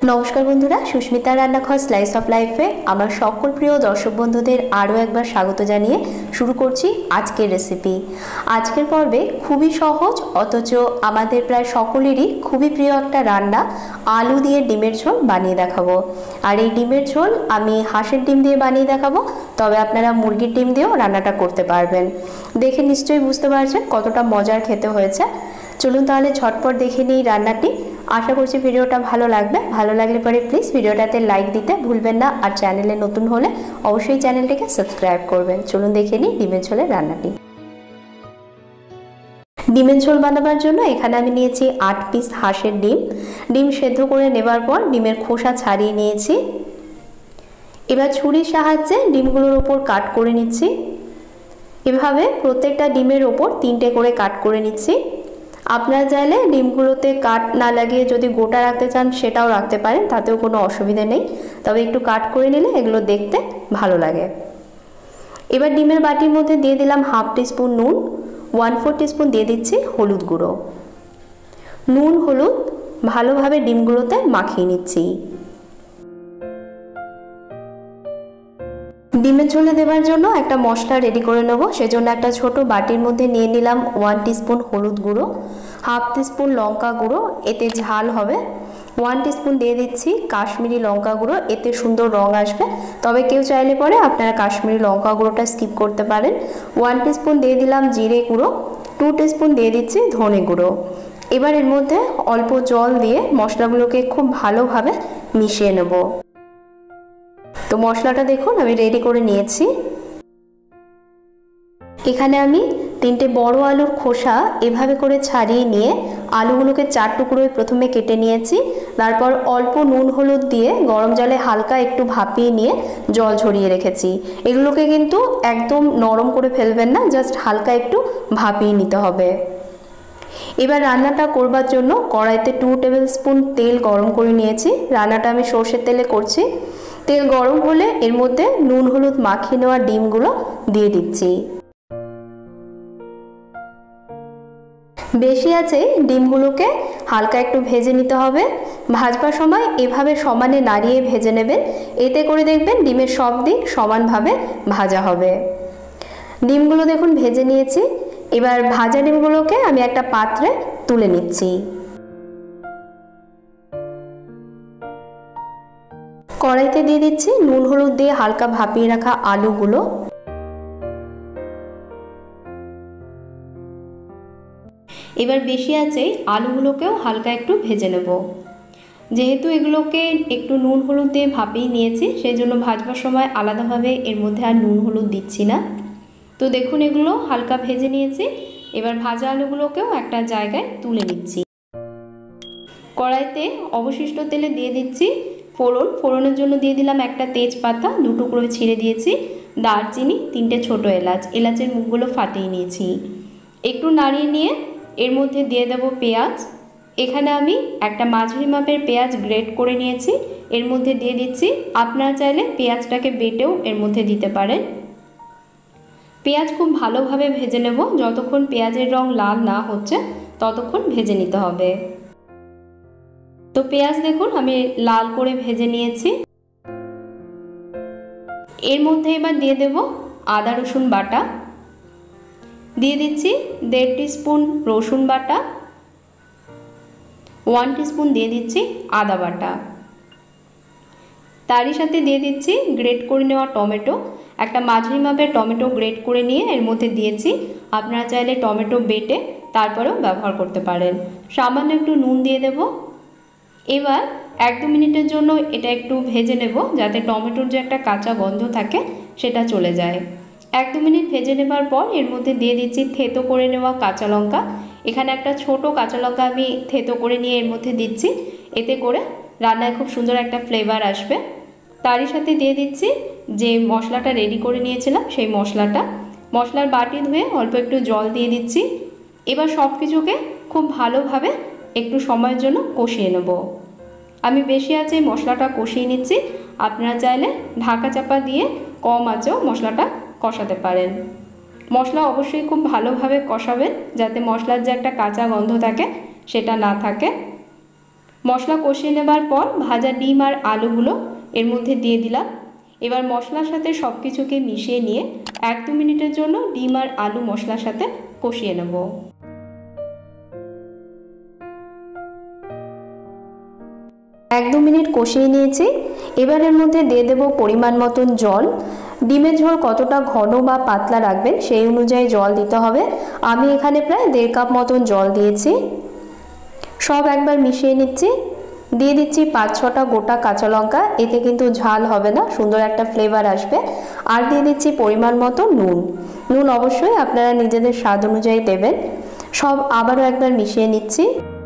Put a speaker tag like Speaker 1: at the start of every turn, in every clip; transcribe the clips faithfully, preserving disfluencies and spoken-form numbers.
Speaker 1: नमस्कार बंधुरा सुष्मिता रान्नाघर स्लाइस अफ लाइफे आमार सकल प्रिय दर्शक बंधुदेर आरो एकबार स्वागत जानिए शुरू करछि आजकेर रेसिपि। आजकेर पर्वे खूबई सहज अथच आमादेर प्राय सकलेरই खूबই प्रिय एकटा रान्ना आलू दिए डिमेर झोल बानिয়ে देखाबो। और এই ডিমের ঝোল আমি হাঁসের ডিম দিয়ে বানিয়ে দেখাবো, তবে আপনারা মুরগির ডিম দিয়েও রান্নাটা করতে পারবেন। দেখে নিশ্চয়ই বুঝতে পারছেন কতটা মজার খেতে হয়েছে। চলুন তাহলে ঝটপট দেখে নিই রান্নাটি। आशा करছি ভিডিওটা ভালো লাগবে। ভালো লাগলে পরে প্লিজ ভিডিওটাতে লাইক দিতে ভুলবেন না, আর চ্যানেলে নতুন হলে অবশ্যই চ্যানেলটিকে সাবস্ক্রাইব করবেন। চলুন দেখে নিই ডিমের ঝোলের রান্নাটি। ডিমের ঝোল বানাবার জন্য এখানে আমি নিয়েছি আট পিস হাঁসের ডিম। ডিম সেদ্ধ করে নেবার পর ডিমের খোসা ছাড়িয়ে নিয়েছি। এবার ছুরির সাহায্যে ডিমগুলোর উপর কাট করে নিচ্ছি। এভাবে প্রত্যেকটা ডিমের উপর তিনটে করে কাট করে নিচ্ছি। আপনারা চাইলে ডিমগুলোতে কাট না লাগিয়ে যদি গোটা রাখতে চান সেটাও রাখতে পারেন, তাতেও কোনো অসুবিধা নেই, তবে একটু কাট করে নিলে এগুলো দেখতে ভালো লাগে। এবার ডিমের বাটির মধ্যে দিয়ে দিলাম হাফ টিস্পুন নুন, ওয়ান ফোর টিস্পুন দিয়ে দিচ্ছি হলুদ গুঁড়ো। নুন হলুদ ভালোভাবে ডিমগুলোতে মাখিয়ে নিচ্ছি। ডিমের ঝোলে দেওয়ার জন্য একটা মশলা রেডি করে নেব। সেজন্য একটা ছোট বাটির মধ্যে নিয়ে নিলাম ওয়ান টিস্পুন হলুদ গুঁড়ো, হাফ টিস্পুন লঙ্কা গুঁড়ো, এতে ঝাল হবে। ওয়ান টিস্পুন দিয়ে দিচ্ছি কাশ্মীরি লঙ্কা গুঁড়ো, এতে সুন্দর রং আসবে, তবে কেউ চাইলে পরে আপনারা কাশ্মীরি লঙ্কা গুঁড়োটা স্কিপ করতে পারেন। ওয়ান টিস্পুন দিয়ে দিলাম জিরে গুঁড়ো, টু টিস্পুন দিয়ে দিচ্ছি ধনে গুঁড়ো। এবার এর মধ্যে অল্প জল দিয়ে মশলাগুলোকে খুব ভালোভাবে মিশিয়ে নেব। তো মশলাটা দেখুন আমি রেডি করে নিয়েছি। এখানে আমি তিনটে বড় আলুর খোসা এভাবে করে ছাড়িয়ে নিয়ে আলুগুলোকে চার টুকরোয় প্রথমে কেটে নিয়েছি। তারপর অল্প নুন হলুদ দিয়ে গরম জলে হালকা একটু ভাপিয়ে নিয়ে জল ঝরিয়ে রেখেছি। এগুলোকে কিন্তু একদম নরম করে ফেলবেন না, জাস্ট হালকা একটু ভাপিয়ে নিতে হবে। এবার রান্নাটা করবার জন্য কড়াইতে টু টেবিল স্পুন তেল গরম করে নিয়েছি। রান্নাটা আমি সর্ষের তেলে করছি। তেল গরম হলে এর মধ্যে নুন হলুদ মাখিয়ে নেওয়া ডিমগুলো দিয়ে দিচ্ছি। বেশি আছে ডিমগুলোকে হালকা একটু ভেজে নিতে হবে। ভাজবার সময় এভাবে সমানে নাড়িয়ে ভেজে নেবেন, এতে করে দেখবেন ডিমের সব দিক সমানভাবে ভাজা হবে। ডিমগুলো দেখুন ভেজে নিয়েছি। এবার ভাজা ডিমগুলোকে আমি একটা পাত্রে তুলে নিচ্ছি। কড়াইতে দিয়ে দিচ্ছি নুন হলুদ দিয়ে হালকা ভাপিয়ে রাখা আলুগুলো। এবার বেশি আছে আলুগুলোকেও হালকা একটু ভেজে নেব। যেহেতু এগুলোকে একটু নুন হলুদ দিয়ে ভাপিয়ে নিয়েছি, সেই জন্য ভাজবার সময় আলাদাভাবে এর মধ্যে আর নুন হলুদ দিচ্ছি না। তো দেখুন এগুলো হালকা ভেজে নিয়েছি। এবার ভাজা আলুগুলোকেও একটা জায়গায় তুলে নিচ্ছি। কড়াইতে অবশিষ্ট তেলে দিয়ে দিচ্ছি ফোড়ন। ফোড়নের জন্য দিয়ে দিলাম একটা তেজপাতা, দু টুকরো ছিঁড়ে দিয়েছি, দারচিনি, তিনটে ছোট এলাচ, এলাচের মুখগুলো ফাটিয়ে নিয়েছি। একটু নাড়িয়ে নিয়ে এর মধ্যে দিয়ে দেব পেঁয়াজ। এখানে আমি একটা মাঝারি মাপের পেঁয়াজ গ্রেট করে নিয়েছি, এর মধ্যে দিয়ে দিচ্ছি। আপনারা চাইলে পেঁয়াজটাকে বেটেও এর মধ্যে দিতে পারেন। পেঁয়াজ খুব ভালোভাবে ভেজে নেব। যতক্ষণ পেঁয়াজের রং লাল না হচ্ছে ততক্ষণ ভেজে নিতে হবে। তো পেঁয়াজ দেখুন আমি লাল করে ভেজে নিয়েছি। এর মধ্যে এবার দিয়ে দেব আদা রসুন বাটা, দিয়ে দিচ্ছি দেড় টিস্পুন রসুন বাটা, ওয়ান টিস্পুন দিয়ে দিচ্ছি আদা বাটা। তারই সাথে দিয়ে দিচ্ছি গ্রেট করে নেওয়া টমেটো। একটা মাঝারি মাপের টমেটো গ্রেট করে নিয়ে এর মধ্যে দিয়েছি। আপনারা চাইলে টমেটো বেটে তারপরেও ব্যবহার করতে পারেন। সামান্য একটু নুন দিয়ে দেব। এবার এক দু মিনিটের জন্য এটা একটু ভেজে নেব, যাতে টমেটোর যে একটা কাঁচা গন্ধ থাকে সেটা চলে যায়। এক দু মিনিট ভেজে নেবার পর এর মধ্যে দিয়ে দিচ্ছি থেতো করে নেওয়া কাঁচা লঙ্কা। এখানে একটা ছোট কাঁচা লঙ্কা আমি থেতো করে নিয়ে এর মধ্যে দিচ্ছি, এতে করে রান্নায় খুব সুন্দর একটা ফ্লেভার আসবে। তারই সাথে দিয়ে দিচ্ছি যে মশলাটা রেডি করে নিয়েছিলাম সেই মশলাটা। মশলার বাটি ধুয়ে অল্প একটু জল দিয়ে দিচ্ছি। এবার সব কিছুকে খুব ভালোভাবে একটু সময়ের জন্য কষিয়ে নেব। আমি বেশি আছে মশলাটা কষিয়ে নিচ্ছি। আপনারা চাইলে ঢাকা চাপা দিয়ে কম আঁচেও মশলাটা কষাতে পারেন। মশলা অবশ্যই খুব ভালোভাবে কষাবেন, যাতে মশলার যে একটা কাঁচা গন্ধ থাকে সেটা না থাকে। মশলা কষিয়ে নেবার পর ভাজা ডিম আর আলুগুলো এর মধ্যে দিয়ে দিলাম। এবার মশলার সাথে সব কিছুকে মিশিয়ে নিয়ে এক দু মিনিটের জন্য ডিম আর আলু মশলার সাথে কষিয়ে নেব। এক দু মিনিট কষিয়ে নিয়েছি। এবার এর মধ্যে দিয়ে দেব পরিমাণ মতন জল। ডিমের ঝোল কতটা ঘন বা পাতলা রাখবেন সেই অনুযায়ী জল দিতে হবে। আমি এখানে প্রায় দেড় কাপ মতন জল দিয়েছি। সব একবার মিশিয়ে নিচ্ছি। দিয়ে দিচ্ছি পাঁচ ছটা গোটা কাঁচা লঙ্কা, এতে কিন্তু ঝাল হবে না, সুন্দর একটা ফ্লেভার আসবে। আর দিয়ে দিচ্ছি পরিমাণ মতো নুন। নুন অবশ্যই আপনারা নিজেদের স্বাদ অনুযায়ী দেবেন। সব আবারও একবার মিশিয়ে নিচ্ছি।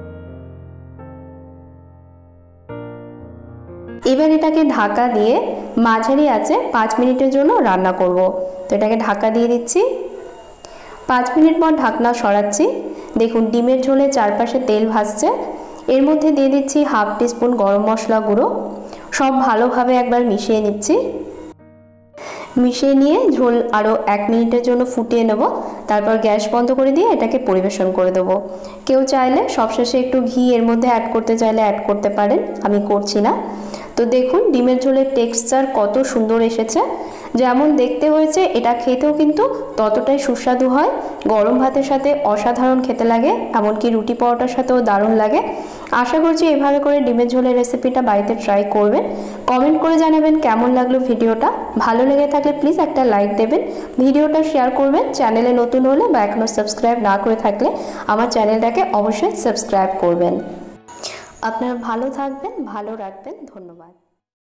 Speaker 1: এবার এটাকে ঢাকা দিয়ে মাঝারি আঁচে পাঁচ মিনিটের জন্য রান্না করব। তো এটাকে ঢাকা দিয়ে দিচ্ছি। পাঁচ মিনিট পর ঢাকনা সরাচ্ছি। দেখুন ডিমের ঝোলে চারপাশে তেল ভাসছে। এর মধ্যে দিয়ে দিচ্ছি হাফ টিস্পুন গরম মশলা গুঁড়ো। সব ভালোভাবে একবার মিশিয়ে নিচ্ছি। মিশিয়ে নিয়ে ঝোল আরও এক মিনিটের জন্য ফুটিয়ে নেব। তারপর গ্যাস বন্ধ করে দিয়ে এটাকে পরিবেশন করে দেবো। কেউ চাইলে সবশেষে একটু ঘি এর মধ্যে অ্যাড করতে চাইলে অ্যাড করতে পারেন, আমি করছি না। তো দেখুন ডিমের ঝোলের টেক্সচার কত সুন্দর এসেছে। যেমন দেখতে হয়েছে এটা খেতেও কিন্তু ততটাই সুস্বাদু হয়। গরম ভাতের সাথে অসাধারণ খেতে লাগে, এমনকি রুটি পরোটার সাথেও দারুণ লাগে। আশা করছি এভাবে করে ডিমের ঝোলের রেসিপিটা বাড়িতে ট্রাই করবেন। কমেন্ট করে জানাবেন কেমন লাগলো ভিডিওটা। ভালো লেগে থাকলে প্লিজ একটা লাইক দেবেন, ভিডিওটা শেয়ার করবেন। চ্যানেলে নতুন হলে বা এখনও সাবস্ক্রাইব না করে থাকলে আমার চ্যানেলটাকে অবশ্যই সাবস্ক্রাইব করবেন। আপনারা ভালো থাকবেন, ভালো রাখবেন। ধন্যবাদ।